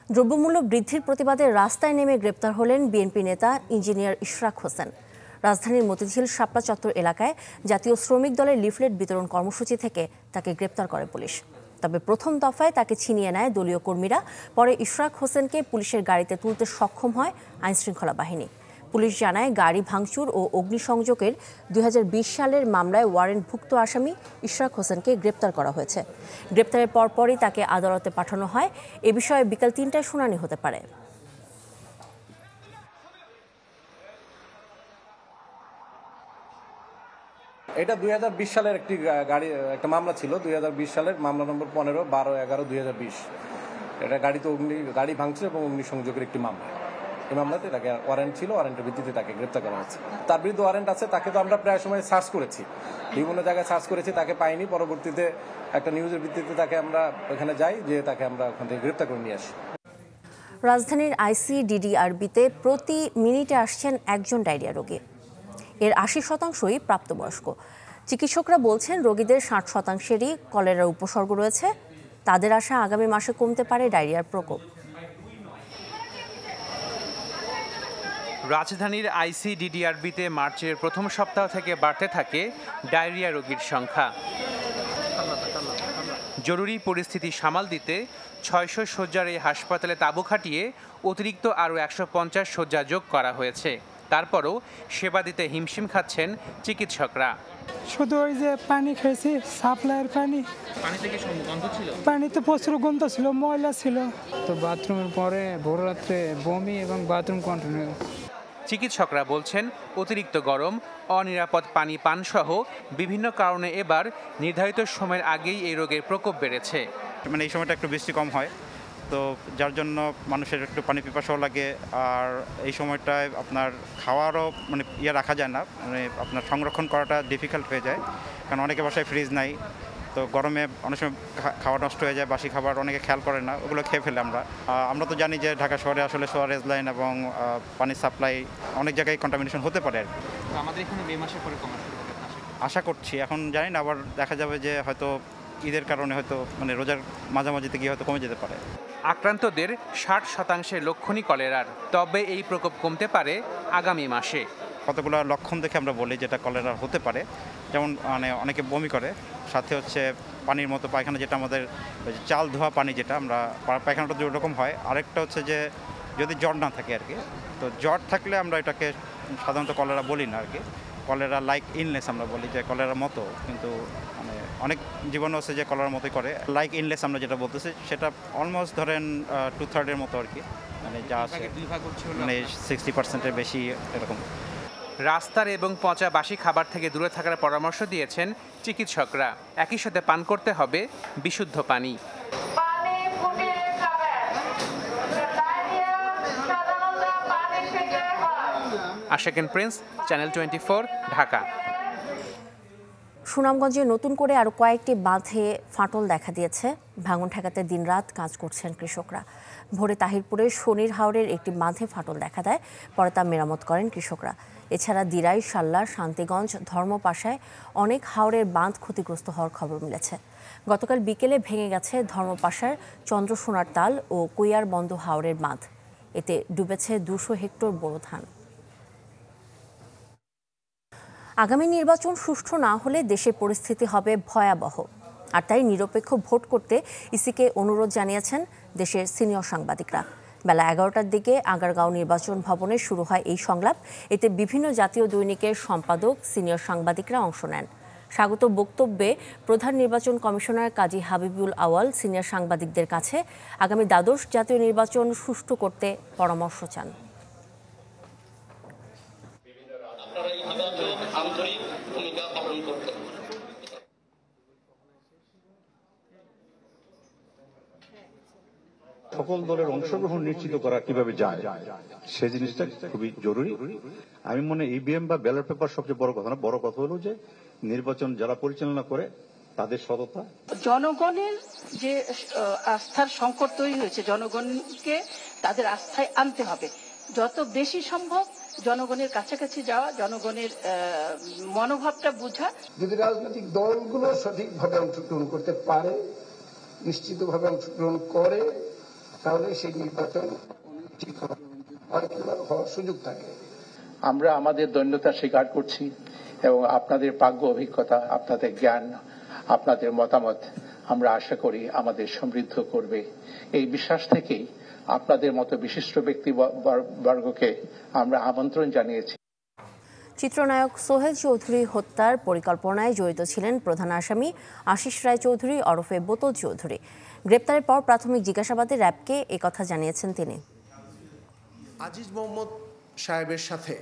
দ্রব্যমূল্য বৃদ্ধির প্রতিবাদে রাস্তায় নেমে গ্রেপ্তার হলেন বিএনপি নেতা ইঞ্জিনিয়ার ইশরাক হোসেন। রাজধানীর মতিঝিল শাপলা চত্বর এলাকায় জাতীয় শ্রমিক দলের লিফলেট বিতরণ কর্মসূচি থেকে তাকে গ্রেপ্তার করে পুলিশ। তবে প্রথম দফায় তাকে ছিনিয়ে নেয় দলীয় কর্মীরা। পরে ইশরাক হোসেনকে পুলিশের গাড়িতে তুলতে সক্ষম হয় আইনশৃঙ্খলা বাহিনী। পুলিশ জানায়, গাড়ি ভাঙচুর ও অগ্নিসংযোগের 2020 সালের মামলায় ওয়ারেন্টভুক্ত আসামি ইশরাক হোসেনকে গ্রেপ্তার করা হয়েছে। গ্রেপ্তারের পরপরই তাকে আদালতে পাঠানো হয়। এ বিষয়ে বিকাল 3টায় শুনানি হতে পারে। এটা 2020 সালের একটা মামলা ছিল। 2020 সালের মামলা নম্বর 15, 12, 11, 2020। এটা গাড়ি ভাঙচুর এবং অগ্নিসংযোগের একটি মামলা। এই মামলাতে তাকে ওয়ারেন্ট ছিল, ওয়ারেন্টের ভিত্তিতে তাকে গ্রেপ্তার করা হয়েছে। তার বিরুদ্ধে ওয়ারেন্ট আছে। তাকে তো আমরা প্রায় সময় সার্চ করেছি, বিভিন্ন জায়গায় সার্চ করেছি, তাকে পাইনি। পরবর্তীতে একটা নিউজের ভিত্তিতে তাকে আমরা ওখানে যাই, যে তাকে আমরা ওখান থেকে গ্রেপ্তার করে নিয়ে আসি। রাজধানীর ICDDRBতে প্রতি মিনিটে আসছেন একজন ডায়রিয়া রোগী। এর 80%ই প্রাপ্তবয়স্ক। চিকিৎসকরা বলছেন, রোগীদের 60%-এরই কলেরার উপসর্গ রয়েছে। তাদের আশা, আগামী মাসে কমতে পারে ডায়রিয়ার প্রকোপ। রাজধানীর ICDDRBতে মার্চের প্রথম সপ্তাহ থেকে বাড়তে থাকে ডায়রিয়া রোগীর সংখ্যা। জরুরি পরিস্থিতি সামাল দিতে 600 শয্যার এই হাসপাতালে তাঁবু খাটিয়ে অতিরিক্ত আরও 150 শয্যা যোগ করা হয়েছে। তারপরও সেবা দিতে হিমশিম খাচ্ছেন চিকিৎসকরা। শুধু ওই যে পানি খেয়েছি, সাপ্লাইয়ের পানি। পানিতে কি গন্ধ ছিল? পানিতে প্রচুর গন্ধ ছিল, ময়লা ছিল। তো বাথরুমের পরে ভোর রাত্রে বমি এবং বাথরুম কন্টিনিউ। চিকিৎসকরা বলছেন, অতিরিক্ত গরম, অনিরাপদ পানি পান সহ বিভিন্ন কারণে এবার নির্ধারিত সময়ের আগেই এই রোগের প্রকোপ বেড়েছে। মানে এই সময়টা একটু বৃষ্টি কম হয়, তো যার জন্য মানুষের একটু পানি পিপাসাও লাগে। আর এই সময়টায় আপনার খাওয়ারও মানে রাখা যায় না, মানে আপনার সংরক্ষণ করাটা ডিফিকাল্ট হয়ে যায়, কারণ অনেকে বাসায় ফ্রিজ নাই। তো গরমে অনেক সময় খাওয়া নষ্ট হয়ে যায়, বাসি খাবার অনেকে খেয়াল করে না, ওগুলো খেয়ে ফেলে আমরা তো জানি যে ঢাকা শহরে আসলে সোয়ারেজ লাইন এবং পানির সাপ্লাই অনেক জায়গায় কন্টামিনেশন হতে পারে। আমাদের এখানে মে মাসে পরে কমা শুরু হবে আশা করছি। এখন জানি না, আবার দেখা যাবে যে হয়তো ঈদের কারণে হয়তো মানে রোজার মাঝামাঝিতে গিয়ে হয়তো কমে যেতে পারে। আক্রান্তদের 60%-এর লক্ষণই কলেরার। তবে এই প্রকোপ কমতে পারে আগামী মাসে। কতগুলো লক্ষণ দেখে আমরা বলি যেটা কলেরা হতে পারে, যেমন মানে অনেকে বমি করে, সাথে হচ্ছে পানির মতো পায়খানা, যেটা আমাদের চাল ধোয়া পানি, যেটা আমরা পায়খানাটা দুরকম হয়। আরেকটা হচ্ছে যে যদি জ্বর না থাকে আর কি, তো জ্বর থাকলে আমরা এটাকে সাধারণত কলেরা বলি না আর কি, কলেরা লাইক ইলনেস আমরা বলি, যে কলেরার মতো, কিন্তু মানে অনেক জীবাণু আছে যে কলেরার মতোই করে। লাইক ইলনেস আমরা যেটা বলতেছি, সেটা অলমোস্ট ধরেন 2/3 মতো আর কি, মানে যা আছে মানে 60%-এর বেশি এরকম। রাস্তার এবং পচা বাসি খাবার থেকে দূরে থাকার পরামর্শ দিয়েছেন চিকিৎসকরা। একই সাথে পান করতে হবে বিশুদ্ধ পানি। আশাকেন প্রিন্স, চ্যানেল 24, ঢাকা। সুনামগঞ্জে নতুন করে আরও কয়েকটি বাঁধে ফাটল দেখা দিয়েছে। ভাঙন ঠেকাতে দিনরাত কাজ করছেন কৃষকরা। ভোরে তাহিরপুরের শনির হাওরের একটি বাঁধে ফাটল দেখা দেয়, পরে তা মেরামত করেন কৃষকরা। এছাড়া দিরাই, শাল্লা, শান্তিগঞ্জ, ধর্মপাশায় অনেক হাওরের বাঁধ ক্ষতিগ্রস্ত হওয়ার খবর মিলেছে। গতকাল বিকেলে ভেঙে গেছে ধর্মপাশার চন্দ্রসোনার তাল ও কুইয়ার বন্ধ হাওরের বাঁধ। এতে ডুবেছে 200 হেক্টর বোরো ধান। আগামী নির্বাচন সুষ্ঠু না হলে দেশের পরিস্থিতি হবে ভয়াবহ, আর তাই নিরপেক্ষ ভোট করতে ইসিকে অনুরোধ জানিয়েছেন দেশের সিনিয়র সাংবাদিকরা। বেলা 11টার দিকে আগারগাঁও নির্বাচন ভবনে শুরু হয় এই সংলাপ। এতে বিভিন্ন জাতীয় দৈনিকের সম্পাদক, সিনিয়র সাংবাদিকরা অংশ নেন। স্বাগত বক্তব্যে প্রধান নির্বাচন কমিশনার কাজী হাবিবুল আওয়াল সিনিয়র সাংবাদিকদের কাছে আগামী দ্বাদশ জাতীয় নির্বাচন সুষ্ঠু করতে পরামর্শ চান। সকল দলের অংশগ্রহণ নিশ্চিত করা কিভাবে যায়, সে জিনিসটা খুবই জরুরি। আমি মনে ইভিএম বা ব্যালট পেপার সবচেয়ে বড় কথা না, বড় কথা হলো যে নির্বাচন যারা পরিচালনা করে তাদের সততা। জনগণের যে আস্থার সংকট তৈরি হয়েছে, জনগণকে তাদের আস্থায় আনতে হবে। যত বেশি সম্ভব জনগণের কাছাকাছি যাওয়া, জনগণের মনোভাবটা বোঝা। যদি রাজনৈতিক দলগুলো সঠিকভাবে অংশগ্রহণ করতে পারে, নিশ্চিতভাবে অংশগ্রহণ করে, তাহলে সেই নির্বাচন ঠিক হবে, হওয়ার সুযোগ থাকে। আমরা আমাদের দৈন্যতা স্বীকার করছি এবং আপনাদের প্রাজ্ঞ অভিজ্ঞতা, আপনাদের জ্ঞান, আপনাদের মতামত আমরা আশা করি আমাদের সমৃদ্ধ করবে। এই বিশ্বাস থেকেই আপনাদের মতো বিশিষ্ট ব্যক্তিবর্গকে আমরা আমন্ত্রণ জানিয়েছি। চিত্রনায়ক সোহেল চৌধুরী হত্যার পরিকল্পনায় জড়িত ছিলেন প্রধান আসামি আশিস রায় চৌধুরী ওরফে বোতল চৌধুরী। গ্রেপ্তারের পর প্রাথমিক জিজ্ঞাসাবাদে র্যাবকে একথা জানিয়েছেন তিনি। আজিজ মোহাম্মদ সাহেবের সাথে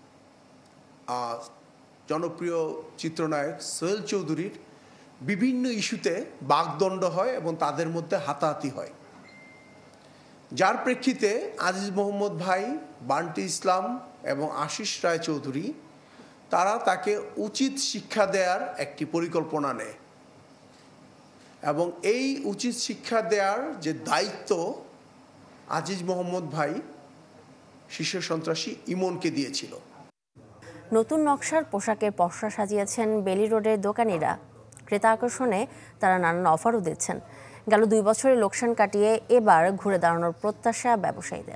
জনপ্রিয় চিত্রনায়ক সোহেল চৌধুরীর বিভিন্ন ইস্যুতে বাগদণ্ড হয় এবং তাদের মধ্যে হাতাহাতি হয়, যার প্রেক্ষিতে আজিজ মোহাম্মদ ভাই, বান্টি ইসলাম এবং আশিস রায় চৌধুরী তারা তাকে উচিত শিক্ষা দেওয়ার একটি পরিকল্পনা নেয় এবং এই উচিত শিক্ষা দেওয়ার যে দায়িত্ব আজিজ মোহাম্মদ ভাই শীর্ষ সন্ত্রাসী ইমনকে দিয়েছিল। নতুন নকশার পোশাকের পসরা সাজিয়েছেন বেলি রোডের দোকানিরা। ক্রেতা আকর্ষণে তারা নানান অফারও দিচ্ছেন। গেল 2 বছরের লোকসান কাটিয়ে এবার ঘুরে দাঁড়ানোর প্রত্যাশা ব্যবসায়ীদের।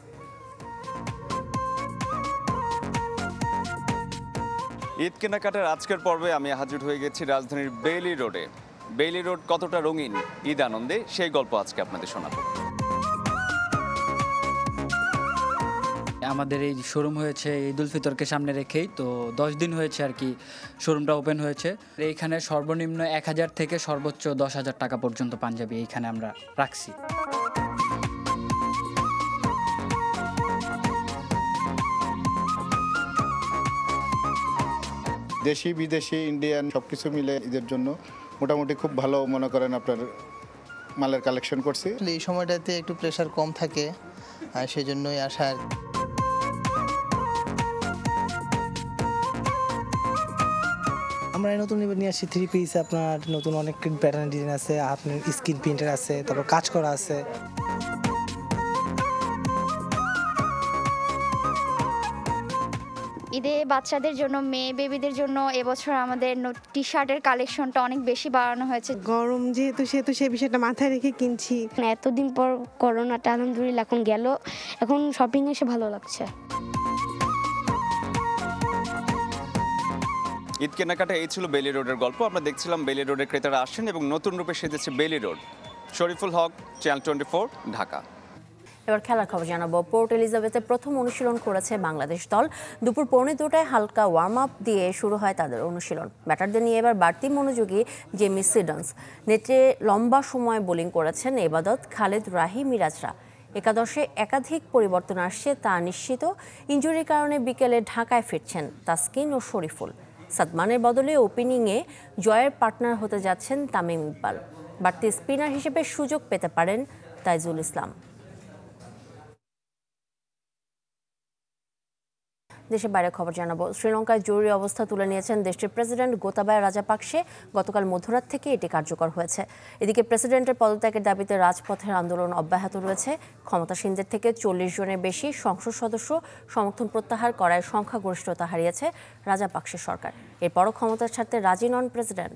ঈদ কেনাকাটার আজকের পর্বে আমি হাজির হয়ে গেছি রাজধানীর বেইলি রোডে। বেইলি রোড কতটা রঙিন ঈদ আনন্দে, সেই গল্প আজকে আপনাদের শোনাবো। আমাদের এই শোরুম হয়েছে ঈদ উল ফিতরকে সামনে রেখেই, তো 10 দিন হয়েছে আর কি শোরুমটা ওপেন হয়েছে। এইখানে সর্বনিম্ন 1000 থেকে সর্বোচ্চ 10,000 টাকা পর্যন্ত পাঞ্জাবি এইখানে আমরা রাখছি। দেশি বিদেশি ইন্ডিয়ান সব কিছু মিলে ঈদের জন্য মোটামুটি খুব ভালো মনে করেন আপনার মালের কালেকশন করছি। এই সময়টাতে একটু প্রেশার কম থাকে, আর সেই জন্যই আসা। আমরা নতুন নিয়ে আসছি 3 পিস, আপনার নতুন অনেক প্যাটার্ন ডিজাইন আছে, আপনার স্ক্রিন প্রিন্টার আছে, তারপর কাজ করা আছে। ঈদে বাচ্চাদের জন্য, মেয়ে বেবিদের জন্য এবছর আমাদের টি শার্টের কালেকশনটা অনেক বেশি বাড়ানো হয়েছে। গরম যেহেতু সেই বিষয়টা মাথায় রেখে কিনছি। এতদিন পর করোনাটা আলহামদুলিল্লাহ এখন গেল, এখন শপিং এসে ভালো লাগছে। ঈদ কেনাকাটা এই ছিল বেইলি রোডের গল্প। আমরা দেখছিলাম বেইলি রোডের ক্রেতারা আসছেন এবং নতুন রূপে সেজেছে Bailey road. Shariful Haque, channel 24, Dhaka. এবার খেলার খবর জানাবো। পোর্ট এলিজাবেথে প্রথম অনুশীলন করেছে বাংলাদেশ দল। দুপুর 1:45 হালকা ওয়ার্ম আপ দিয়ে শুরু হয় তাদের অনুশীলন। ব্যাটারদের নিয়ে এবার বাড়তি মনোযোগী জেমি সিডন্স। নেটে লম্বা সময় বোলিং করেছেন এবাদত, খালেদ, রাহি, মিরাজরা। একাদশে একাধিক পরিবর্তন আসছে তা নিশ্চিত। ইনজুরির কারণে বিকেলে ঢাকায় ফিরছেন তাসকিন ও শরীফুল। সাদমানের বদলে ওপেনিংয়ে জয়ের পার্টনার হতে যাচ্ছেন তামিম ইকবাল। বাড়তি স্পিনার হিসেবে সুযোগ পেতে পারেন তাইজুল ইসলাম। দেশের বাইরে খবর জানাবো। শ্রীলঙ্কায় জরুরি অবস্থা তুলে নিয়েছেন দেশটির প্রেসিডেন্ট গোতাবায়া রাজাপাকসে। গতকাল মধ্যরাত থেকে এটি কার্যকর হয়েছে। এদিকে প্রেসিডেন্টের পদত্যাগের দাবিতে রাজপথের আন্দোলন অব্যাহত রয়েছে। ক্ষমতাসীনদের থেকে 40 জনের বেশি সংসদ সদস্য সমর্থন প্রত্যাহার করায় সংখ্যাগরিষ্ঠতা হারিয়েছে রাজাপাকসে সরকার। এরপরও ক্ষমতা ছাড়তে রাজি নন প্রেসিডেন্ট।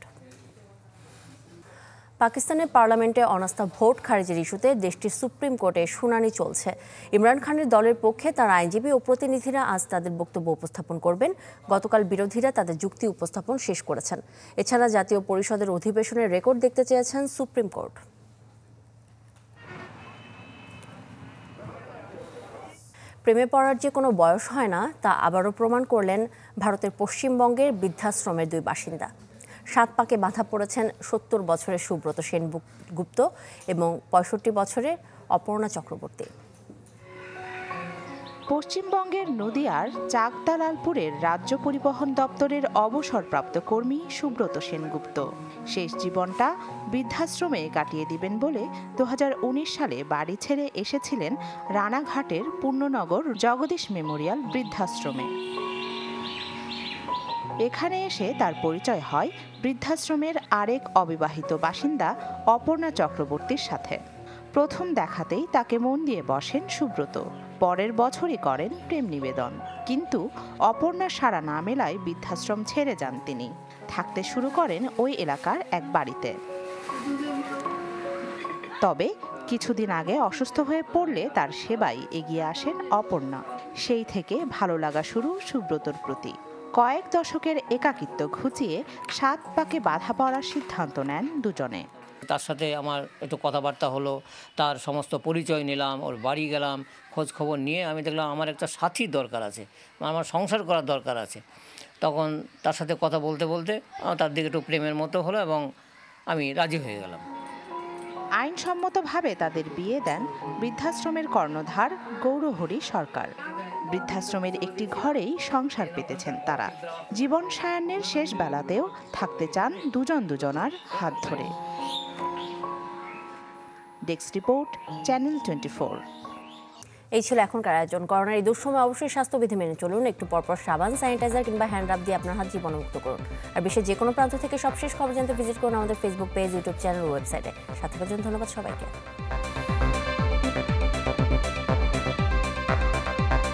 পাকিস্তানের পার্লামেন্টে অনাস্থা ভোট খারিজের ইস্যুতে দেশটির সুপ্রিম কোর্টে শুনানি চলছে। ইমরান খানের দলের পক্ষে তার আইনজীবী ও প্রতিনিধিরা আজ তাদের বক্তব্য উপস্থাপন করবেন। গতকাল বিরোধীরা তাদের যুক্তি উপস্থাপন শেষ করেছেন। এছাড়া জাতীয় পরিষদের অধিবেশনের রেকর্ড দেখতে চেয়েছেন সুপ্রিম কোর্ট। প্রেমে পড়ার যে কোনো বয়স হয় না তা আবারও প্রমাণ করলেন ভারতের পশ্চিমবঙ্গের বৃদ্ধাশ্রমের 2 বাসিন্দা। 7 পাকে বাঁধা পড়েছেন 70 বছরের সুব্রত সেনগুপ্ত এবং 65 বছরের অপর্ণা চক্রবর্তী। পশ্চিমবঙ্গের নদিয়ার চাকদালালপুরের রাজ্য পরিবহন দপ্তরের অবসরপ্রাপ্ত কর্মী সুব্রত সেনগুপ্ত শেষ জীবনটা বৃদ্ধাশ্রমে কাটিয়ে দিবেন বলে 2019 সালে বাড়ি ছেড়ে এসেছিলেন রানাঘাটের পূর্ণনগর জগদীশ মেমোরিয়াল বৃদ্ধাশ্রমে। এখানে এসে তার পরিচয় হয় বৃদ্ধাশ্রমের আরেক অবিবাহিত বাসিন্দা অপর্ণা চক্রবর্তীর সাথে। প্রথম দেখাতেই তাকে মন দিয়ে বসেন সুব্রত। পরের বছরই করেন প্রেম নিবেদন, কিন্তু অপর্ণার সাড়া না মেলায় বৃদ্ধাশ্রম ছেড়ে যান তিনি। থাকতে শুরু করেন ওই এলাকার এক বাড়িতে। তবে কিছুদিন আগে অসুস্থ হয়ে পড়লে তার সেবায় এগিয়ে আসেন অপর্ণা। সেই থেকে ভালো লাগা শুরু সুব্রতর প্রতি। কয়েক দশকের একাকিত্ব ঘুচিয়ে 7 পাকে বাধা পড়ার সিদ্ধান্ত নেন দুজনে। তার সাথে আমার একটু কথাবার্তা হলো, তার সমস্ত পরিচয় নিলাম, ওর বাড়ি গেলাম, খোঁজ খবর নিয়ে আমি দেখলাম আমার একটা সাথীর দরকার আছে, আমার সংসার করার দরকার আছে। তখন তার সাথে কথা বলতে বলতে তার দিকে একটু প্রেমের মতো হলো এবং আমি রাজি হয়ে গেলাম। আইনসম্মতভাবে তাদের বিয়ে দেন বৃদ্ধাশ্রমের কর্ণধার গৌরহরি সরকার। বৃদ্ধাশ্রমের একটি ঘরেই সংসার পেতেছেন তারা। জীবন সায়ান্নের শেষ বেলাতেও থাকতে চান দুজনার হাত ধরে। Desk report, channel 24। এই ছিল এখনকার আয়োজন। করোনার এই দুঃসময় অবশ্যই স্বাস্থ্যবিধি মেনে চলুন। একটু পরপর সাবান, স্যানিটাইজার কিংবা হ্যান্ড রাব দিয়ে আপনার হাত জীবাণুমুক্ত করুন। আর বিশ্বের যে কোনো প্রান্ত থেকে সবশেষ খবর জানতে ভিজিট করুন আমাদের ফেসবুক পেজ, ইউটিউব চ্যানেল, ওয়েবসাইটে। সাথে থাকার জন্য ধন্যবাদ সবাইকে।